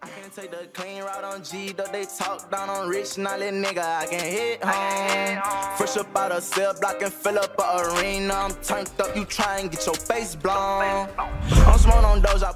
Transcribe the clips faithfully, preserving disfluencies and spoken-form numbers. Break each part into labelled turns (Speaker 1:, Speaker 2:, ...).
Speaker 1: I can take the clean route on G, though they talk down on rich, now that nigga I can hit home. Fresh up out of cell block and fill up a arena. I'm turned up, you try and get your face blown. I'm smoking on Doja.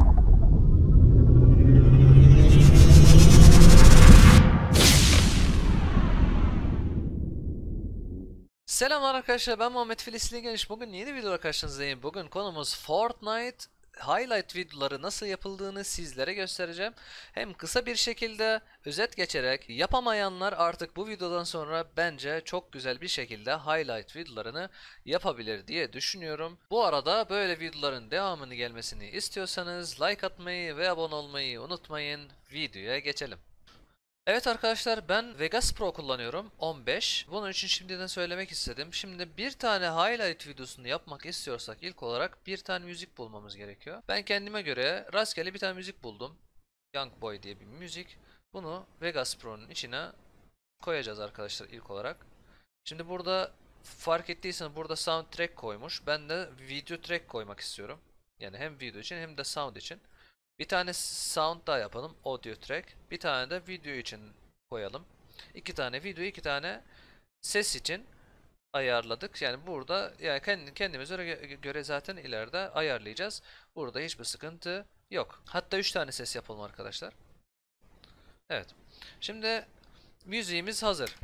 Speaker 2: Selamlar arkadaşlar, ben Muhammed Filisli Geniş. Bugün yeni videoda karşınızdayım. Bugün konumuz Fortnite highlight videoları nasıl yapıldığını sizlere göstereceğim. Hem kısa bir şekilde özet geçerek, yapamayanlar artık bu videodan sonra bence çok güzel bir şekilde highlight videolarını yapabilir diye düşünüyorum. Bu arada böyle videoların devamını gelmesini istiyorsanız like atmayı ve abone olmayı unutmayın. Videoya geçelim. Evet arkadaşlar, ben Vegas Pro kullanıyorum on beş. Bunun için şimdiden söylemek istedim. Şimdi bir tane highlight videosunu yapmak istiyorsak ilk olarak bir tane müzik bulmamız gerekiyor. Ben kendime göre rastgele bir tane müzik buldum. Young Boy diye bir müzik. Bunu Vegas Pro'nun içine koyacağız arkadaşlar ilk olarak. Şimdi burada fark ettiyseniz burada soundtrack koymuş. Ben de video track koymak istiyorum. Yani hem video için hem de sound için. Bir tane sound daha yapalım, audio track. Bir tane de video için koyalım. İki tane video, iki tane ses için ayarladık. Yani burada yani kendimize göre zaten ileride ayarlayacağız. Burada hiçbir sıkıntı yok. Hatta üç tane ses yapalım arkadaşlar. Evet. Şimdi müziğimiz hazır.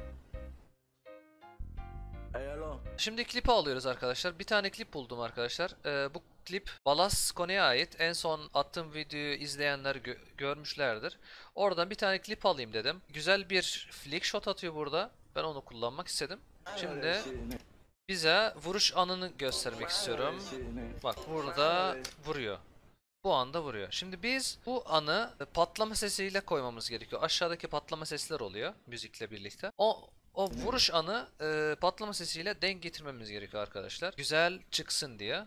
Speaker 2: Şimdi klipi alıyoruz arkadaşlar. Bir tane klip buldum arkadaşlar. Ee, bu klip Balas Kone'ye ait. En son attığım videoyu izleyenler gö görmüşlerdir. Oradan bir tane klip alayım dedim. Güzel bir flick shot atıyor burada. Ben onu kullanmak istedim. Şimdi bize vuruş anını göstermek istiyorum. Bak burada vuruyor. Bu anda vuruyor. Şimdi biz bu anı patlama sesiyle koymamız gerekiyor. Aşağıdaki patlama sesler oluyor müzikle birlikte. O O vuruş anı e, patlama sesiyle denk getirmemiz gerekiyor arkadaşlar. Güzel çıksın diye.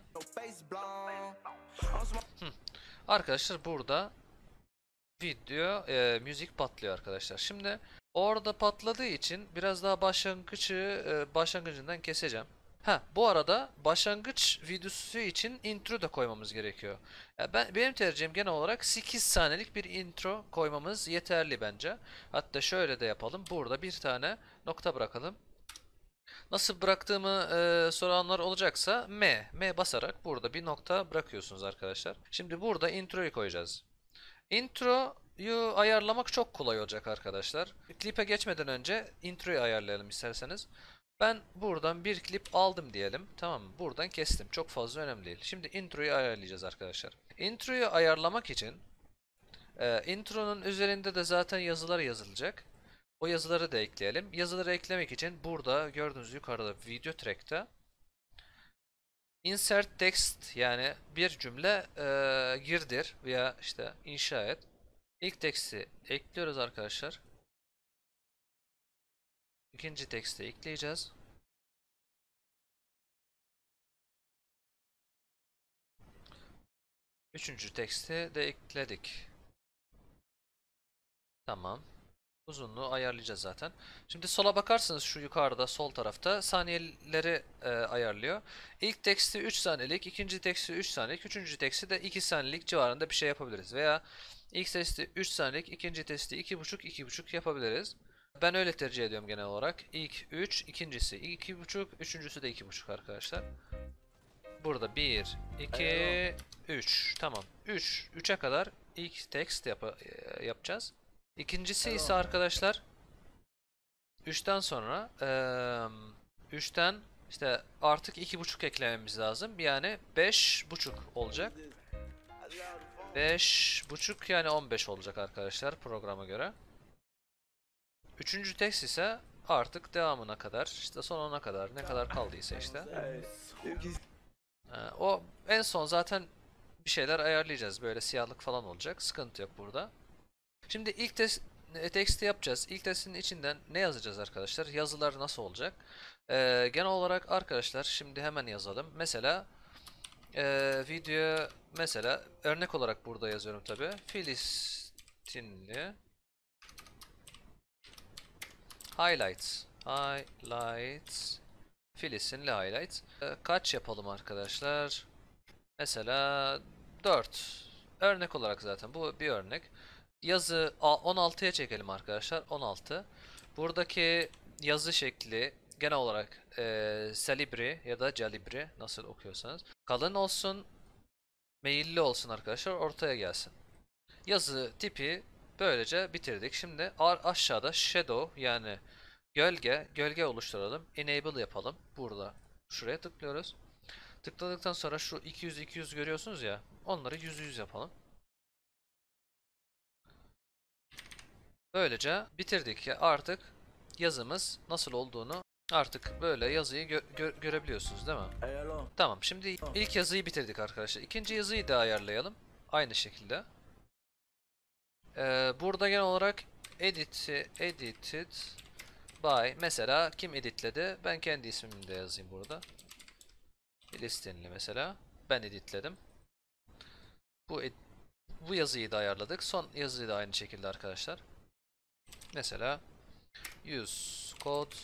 Speaker 2: Hı. Arkadaşlar burada video e, müzik patlıyor arkadaşlar. Şimdi orada patladığı için biraz daha başlangıcı e, başlangıcından keseceğim. Ha, bu arada başlangıç videosu için intro da koymamız gerekiyor. Ya ben benim tercihim genel olarak sekiz saniyelik bir intro koymamız yeterli bence. Hatta şöyle de yapalım. Burada bir tane nokta bırakalım. Nasıl bıraktığımı e, soranlar olacaksa M, M basarak burada bir nokta bırakıyorsunuz arkadaşlar. Şimdi burada introyu koyacağız. Introyu ayarlamak çok kolay olacak arkadaşlar. Klipe geçmeden önce introyu ayarlayalım isterseniz. Ben buradan bir klip aldım diyelim. Tamam mı? Buradan kestim. Çok fazla önemli değil. Şimdi introyu ayarlayacağız arkadaşlar. Introyu ayarlamak için e, intronun üzerinde de zaten yazılar yazılacak. O yazıları da ekleyelim. Yazıları eklemek için burada gördüğünüz yukarıda video track'te insert text yani bir cümle e, girdir veya işte inşa et. İlk teksti ekliyoruz arkadaşlar. İkinci teksti ekleyeceğiz. Üçüncü teksti de ekledik. Tamam. Uzunluğu ayarlayacağız zaten. Şimdi sola bakarsanız şu yukarıda sol tarafta saniyeleri e, ayarlıyor. İlk teksti üç saniyelik, ikinci teksti üç saniyelik, üçüncü teksti de iki saniyelik civarında bir şey yapabiliriz. Veya ilk teksti üç saniyelik, ikinci teksti iki buçuk iki buçuk yapabiliriz. Ben öyle tercih ediyorum genel olarak. İlk üç, ikincisi iki buçuk, üçüncüsü de iki buçuk arkadaşlar. Burada bir, iki, üç. Tamam. üç, üçe kadar ilk text yap yapacağız. İkincisi ise arkadaşlar üçten sonra üçten işte artık iki buçuk eklememiz lazım. Yani beş buçuk olacak. beş buçuk yani on beş olacak arkadaşlar programa göre. Üçüncü text ise artık devamına kadar işte sonuna kadar ne kadar kaldıysa işte. O en son zaten bir şeyler ayarlayacağız. Böyle siyahlık falan olacak. Sıkıntı yok burada. Şimdi ilk test teksti yapacağız. İlk testin içinden ne yazacağız arkadaşlar? Yazılar nasıl olacak? Ee, genel olarak arkadaşlar şimdi hemen yazalım. Mesela e, video mesela örnek olarak burada yazıyorum tabi. Filistinli highlights highlights Filistinli highlights. Ee, kaç yapalım arkadaşlar? Mesela dört. Örnek olarak zaten bu bir örnek. yazı on altıya çekelim arkadaşlar. on altı. Buradaki yazı şekli genel olarak e, Calibri ya da Calibri nasıl okuyorsanız kalın olsun, meyilli olsun arkadaşlar, ortaya gelsin. Yazı tipi böylece bitirdik. Şimdi aşağıda shadow yani gölge, gölge oluşturalım. Enable yapalım. Burada şuraya tıklıyoruz. Tıkladıktan sonra şu iki yüz iki yüz görüyorsunuz ya, onları yüz yüz yapalım. Böylece bitirdik ya, artık yazımız nasıl olduğunu artık böyle yazıyı gö gö görebiliyorsunuz değil mi? Tamam, şimdi ilk yazıyı bitirdik arkadaşlar. İkinci yazıyı da ayarlayalım. Aynı şekilde. Ee, burada genel olarak edit, edited by, mesela kim editledi? Ben kendi ismimi de yazayım burada. Filistinli mesela. Ben editledim. Bu ed bu yazıyı da ayarladık. Son yazıyı da aynı şekilde arkadaşlar. Mesela use code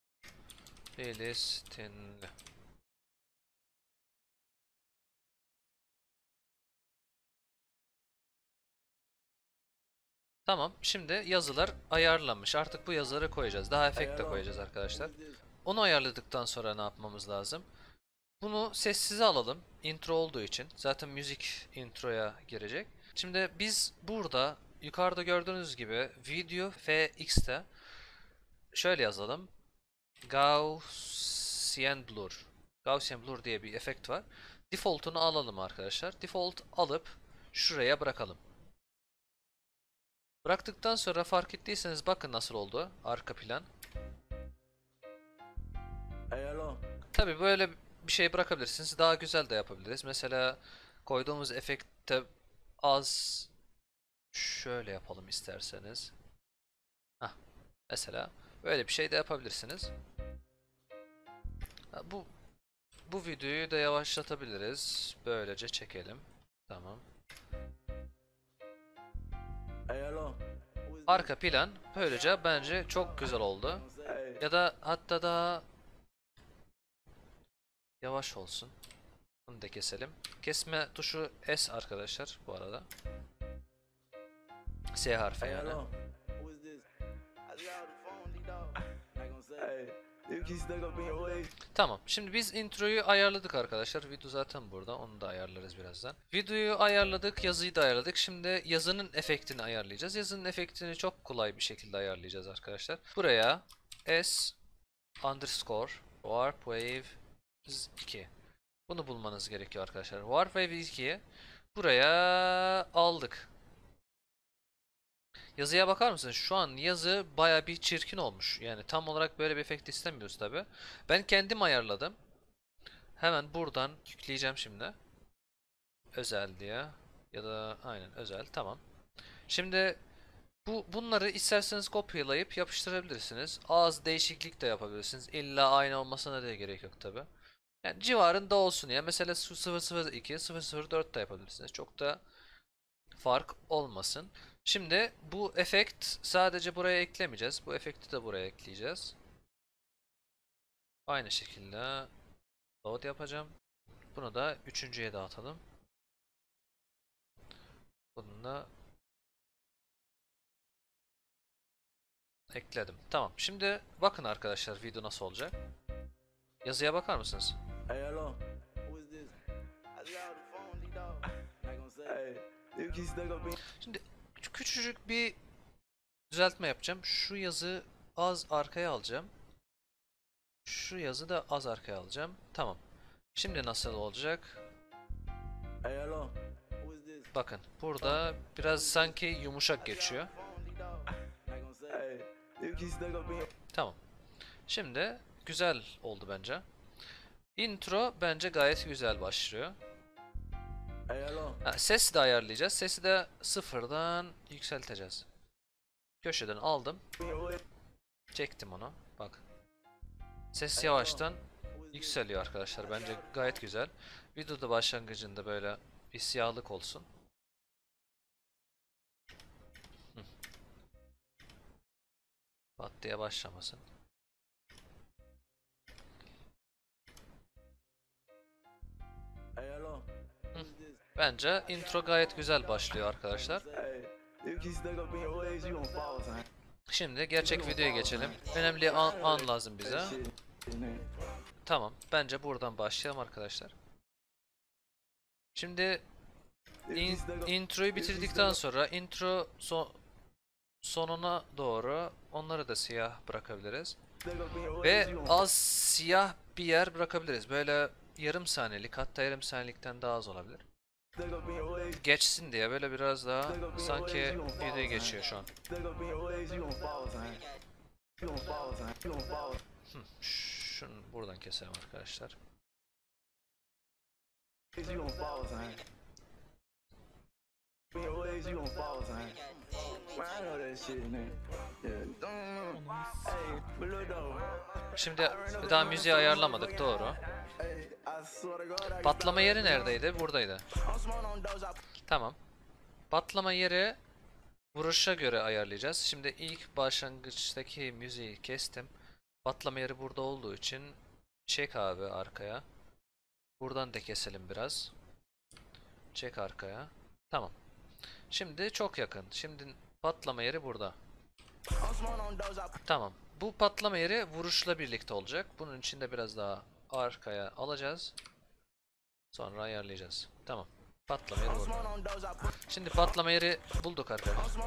Speaker 2: Filistinli. Tamam. Şimdi yazılar ayarlanmış. Artık bu yazıları koyacağız. Daha efekt de koyacağız arkadaşlar. Onu ayarladıktan sonra ne yapmamız lazım? Bunu sessize alalım. Intro olduğu için. Zaten müzik introya girecek. Şimdi biz burada yukarıda gördüğünüz gibi video F X'te şöyle yazalım. Gaussian Blur. Gaussian Blur diye bir efekt var. Default'unu alalım arkadaşlar. Default alıp şuraya bırakalım. Bıraktıktan sonra fark ettiyseniz bakın nasıl oldu arka plan. Tabi böyle bir şey bırakabilirsiniz. Daha güzel de yapabiliriz. Mesela koyduğumuz efekte az şöyle yapalım isterseniz. Heh, mesela böyle bir şey de yapabilirsiniz. Ha, bu bu videoyu da yavaşlatabiliriz. Böylece çekelim. Tamam. Arka plan böylece bence çok güzel oldu. Ya da hatta daha yavaş olsun. Bunu da keselim. Kesme tuşu S arkadaşlar bu arada. S harfi yani. Tamam. Şimdi biz introyu ayarladık arkadaşlar. Video zaten burada. Onu da ayarlarız birazdan. Videoyu ayarladık. Yazıyı da ayarladık. Şimdi yazının efektini ayarlayacağız. Yazının efektini çok kolay bir şekilde ayarlayacağız arkadaşlar. Buraya S underscore warp wave iki. Bunu bulmanız gerekiyor arkadaşlar. Warp wave ikiyi buraya aldık. Yazıya bakar mısınız? Şu an yazı baya bir çirkin olmuş. Yani tam olarak böyle bir efekt istemiyoruz tabi. Ben kendim ayarladım. Hemen buradan yükleyeceğim şimdi. Özel diye. Ya da aynen özel. Tamam. Şimdi bu bunları isterseniz kopyalayıp yapıştırabilirsiniz. Az değişiklik de yapabilirsiniz. İlla aynı olmasına da gerek yok tabi. Yani civarında olsun ya. Mesela sıfır sıfır iki, sıfır sıfır dört de yapabilirsiniz. Çok da fark olmasın. Şimdi bu efekt sadece buraya eklemeyeceğiz. Bu efekti de buraya ekleyeceğiz. Aynı şekilde load yapacağım. Bunu da üçüncüye dağıtalım. Bunu da ekledim. Tamam. Şimdi bakın arkadaşlar video nasıl olacak. Yazıya bakar mısınız? Şimdi küçücük bir düzeltme yapacağım. Şu yazı az arkaya alacağım. Şu yazı da az arkaya alacağım. Tamam. Şimdi nasıl olacak? Bakın burada biraz sanki yumuşak geçiyor. Tamam. Şimdi güzel oldu bence. Intro bence gayet güzel başlıyor. Ha, sesi de ayarlayacağız. Sesi de sıfırdan yükselteceğiz. Köşeden aldım. Çektim onu. Bak. Ses yavaştan yükseliyor arkadaşlar. Bence gayet güzel. Videoda başlangıcında böyle bir siyahlık olsun. Hı. Pat diye başlamasın. Hı. Bence intro gayet güzel başlıyor arkadaşlar. Şimdi gerçek videoya geçelim. Önemli an, an lazım bize. Tamam. Bence buradan başlayalım arkadaşlar. Şimdi in, introyu bitirdikten sonra intro son, sonuna doğru onları da siyah bırakabiliriz. Ve az siyah bir yer bırakabiliriz. Böyle yarım saniyelik, hatta yarım saniyelikten daha az olabilir. Geçsin diye böyle biraz daha sanki video geçiyor şu an. Hı, şunu buradan keselim arkadaşlar. Şimdi daha müziği ayarlamadık, doğru. Patlama yeri neredeydi? Buradaydı. Tamam. Patlama yeri vuruşa göre ayarlayacağız. Şimdi ilk başlangıçtaki müziği kestim. Patlama yeri burada olduğu için çek abi arkaya. Buradan da keselim biraz. Çek arkaya. Tamam. Şimdi çok yakın. Şimdi patlama yeri burada. Tamam. Bu patlama yeri vuruşla birlikte olacak. Bunun için de biraz daha arkaya alacağız. Sonra ayarlayacağız. Tamam. Patlama yeri burada. Şimdi patlama yeri bulduk arkadaşlar.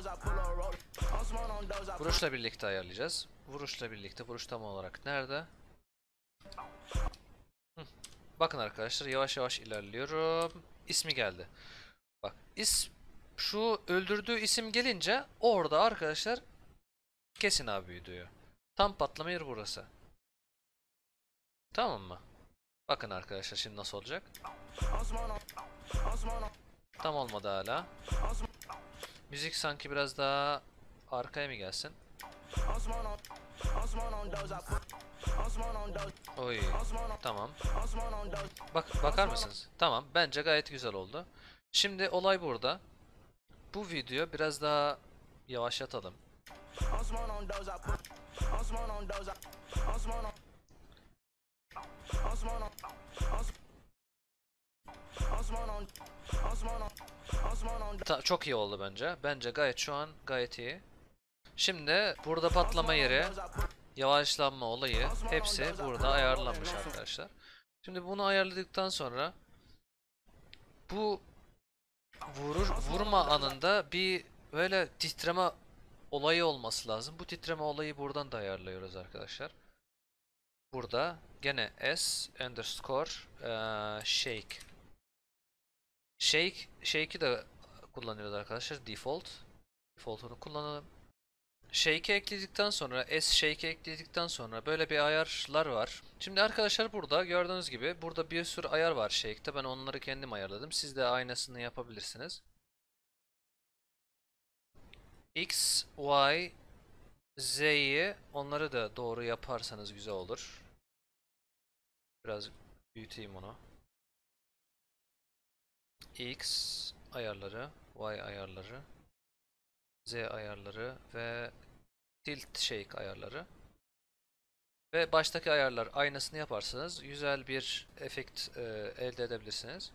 Speaker 2: Vuruşla birlikte ayarlayacağız. Vuruşla birlikte. Vuruş tam olarak nerede? Hı. Bakın arkadaşlar, yavaş yavaş ilerliyorum. İsmi geldi. Bak, is şu öldürdüğü isim gelince orada arkadaşlar kesin abi videoyu. Tam patlama yeri burası. Tamam mı? Bakın arkadaşlar şimdi nasıl olacak? Tam olmadı hala. Müzik sanki biraz daha arkaya mı gelsin? Oy, tamam. Bak, bakar mısınız? Tamam, bence gayet güzel oldu. Şimdi olay burada. Bu video biraz daha yavaşlatalım. Ta çok iyi oldu bence. Bence gayet şu an gayet iyi. Şimdi burada patlama yeri, yavaşlanma olayı hepsi burada ayarlanmış arkadaşlar. Şimdi bunu ayarladıktan sonra bu vurur vurma anında bir böyle titreme olayı olması lazım. Bu titreme olayı buradan da ayarlıyoruz arkadaşlar. Burada gene s underscore uh, shake. Shake shake'i de kullanıyoruz arkadaşlar. Default. Default'unu kullanalım. Shake'i ekledikten sonra, S shake'i ekledikten sonra böyle bir ayarlar var. Şimdi arkadaşlar burada gördüğünüz gibi burada bir sürü ayar var Shake'te. Ben onları kendim ayarladım. Siz de aynısını yapabilirsiniz. X, Y, Z'yi onları da doğru yaparsanız güzel olur. Biraz büyüteyim onu. X ayarları, Y ayarları, Z ayarları ve tilt shake ayarları. Ve baştaki ayarlar aynısını yaparsanız güzel bir efekt e, elde edebilirsiniz.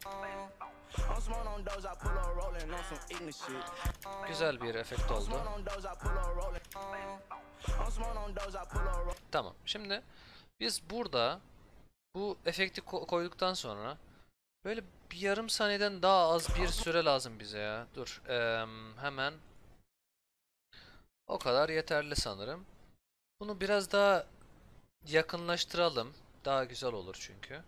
Speaker 2: Güzel bir efekt oldu. Tamam. Şimdi biz burada bu efekti ko koyduktan sonra böyle bir yarım saniyeden daha az bir süre lazım bize ya. Dur. Ee, hemen. O kadar yeterli sanırım. Bunu biraz daha yakınlaştıralım. Daha güzel olur çünkü.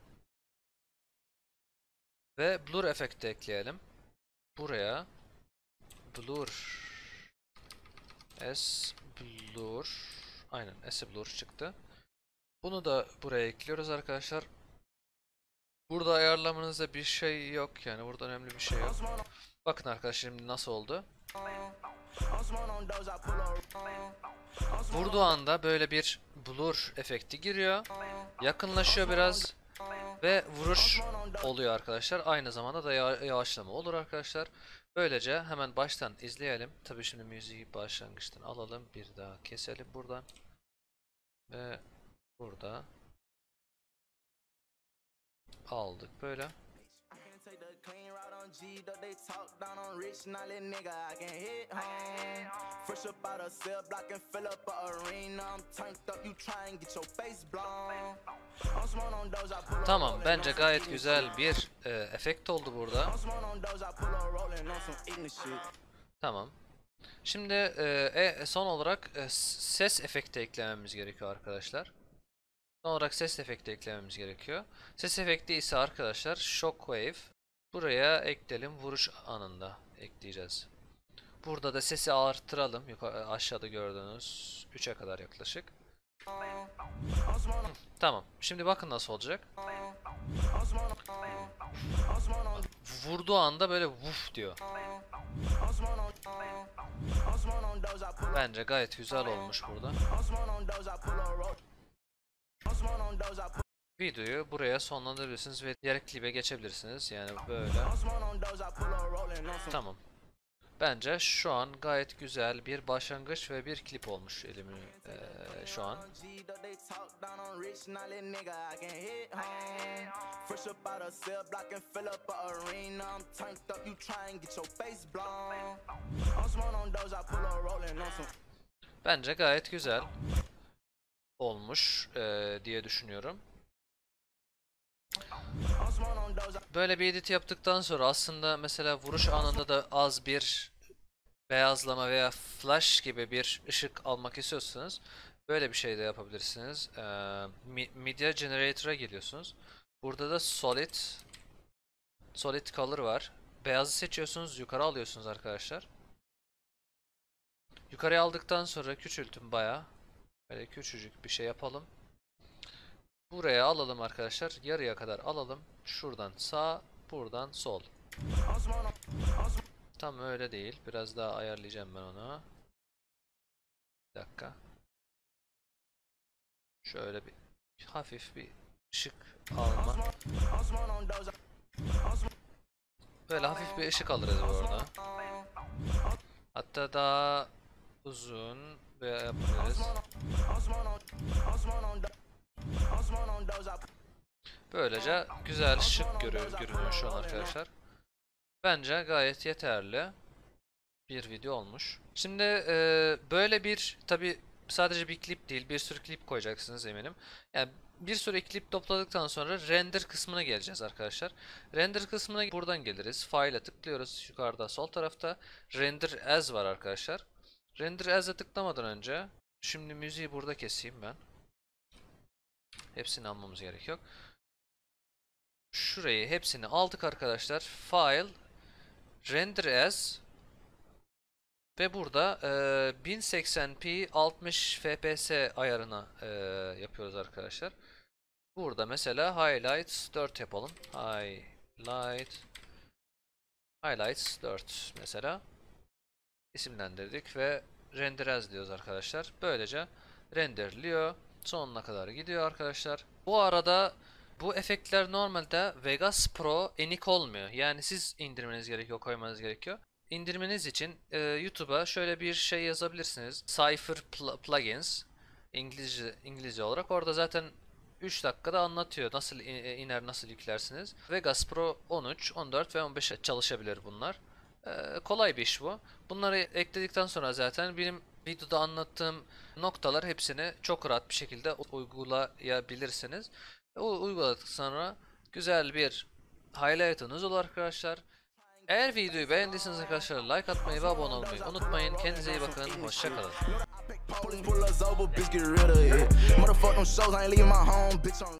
Speaker 2: Ve blur efekti ekleyelim. Buraya blur s blur aynen s blur çıktı. Bunu da buraya ekliyoruz arkadaşlar. Burada ayarlamanızda bir şey yok, yani burada önemli bir şey yok. Bakın arkadaşlar şimdi nasıl oldu. Vurduğu anda böyle bir blur efekti giriyor. Yakınlaşıyor biraz ve vuruş oluyor arkadaşlar. Aynı zamanda da yavaşlama olur arkadaşlar. Böylece hemen baştan izleyelim. Tabii şimdi müziği başlangıçtan alalım. Bir daha keselim buradan. Ve burada aldık böyle.
Speaker 1: Clean right on G, though they talk down on rich, now that nigga I can hit home. Fresh up out of cell block and fill up a arena. I'm turned up, you try and get your face blown. I'm smoking on those, I pull up.
Speaker 2: Tamam, bence gayet güzel bir e, efekt oldu burada.
Speaker 1: I'm smoking on those, I pull up rolling on some ignorant shit.
Speaker 2: Tamam. Şimdi e, e, son olarak e, ses efekti eklememiz gerekiyor arkadaşlar. Son olarak ses efekti eklememiz gerekiyor. Ses efekti ise arkadaşlar Shockwave. Buraya ekleyelim, vuruş anında ekleyeceğiz. Burada da sesi artıralım. Yukarı, aşağıda gördüğünüz üçe kadar yaklaşık. Hı, tamam. Şimdi bakın nasıl olacak. Vurduğu anda böyle vuf diyor. Bence gayet güzel olmuş burada. Videoyu buraya sonlandırabilirsiniz ve diğer klibe geçebilirsiniz. Yani böyle. Tamam. Bence şu an gayet güzel bir başlangıç ve bir klip olmuş elimin ee, şu an. Bence gayet güzel olmuş ee, diye düşünüyorum. Böyle bir edit yaptıktan sonra aslında mesela vuruş anında da az bir beyazlama veya flash gibi bir ışık almak istiyorsanız böyle bir şey de yapabilirsiniz. Ee, Media Generator'a geliyorsunuz. Burada da Solid Solid Color var. Beyazı seçiyorsunuz, yukarı alıyorsunuz arkadaşlar. Yukarıya aldıktan sonra küçültün bayağı. Böyle küçücük bir şey yapalım. Buraya alalım arkadaşlar. Yarıya kadar alalım. Şuradan sağ, buradan sol. Tam öyle değil. Biraz daha ayarlayacağım ben onu. Bir dakika. Şöyle bir hafif bir ışık alma. Böyle hafif bir ışık alırız bu arada. Hatta daha uzun ve yapabiliriz. Böylece güzel şık görüyor, görünüyor şu an arkadaşlar. Bence gayet yeterli bir video olmuş. Şimdi e, böyle bir tabi sadece bir klip değil, bir sürü klip koyacaksınız eminim. Yani bir sürü klip topladıktan sonra render kısmına geleceğiz arkadaşlar. Render kısmına buradan geliriz. File'a tıklıyoruz yukarıda sol tarafta. Render as var arkadaşlar. Render as'a tıklamadan önce şimdi müziği burada keseyim ben. Hepsini almamız gerek yok. Şurayı hepsini aldık arkadaşlar. File, Render as ve burada e, bin seksen p altmış F P S ayarına e, yapıyoruz arkadaşlar. Burada mesela Highlights dört yapalım. Highlight Highlights dört mesela isimlendirdik ve Render as diyoruz arkadaşlar. Böylece renderliyor. Sonuna kadar gidiyor arkadaşlar. Bu arada bu efektler normalde Vegas Pro enik olmuyor. Yani siz indirmeniz gerekiyor, koymanız gerekiyor. İndirmeniz için e, YouTube'a şöyle bir şey yazabilirsiniz. Cypher pl Plugins İngilizce İngilizce olarak. Orada zaten üç dakikada anlatıyor nasıl iner, nasıl yüklersiniz. Vegas Pro on üç, on dört ve on beş çalışabilir bunlar. E, kolay bir iş bu. Bunları ekledikten sonra zaten benim videoda anlattığım noktalar hepsini çok rahat bir şekilde uygulayabilirsiniz. O uyguladıktan sonra güzel bir highlight'ınız olur arkadaşlar. Eğer videoyu beğendiyseniz arkadaşlar like atmayı ve abone olmayı unutmayın. Kendinize iyi bakın. Hoşça kalın.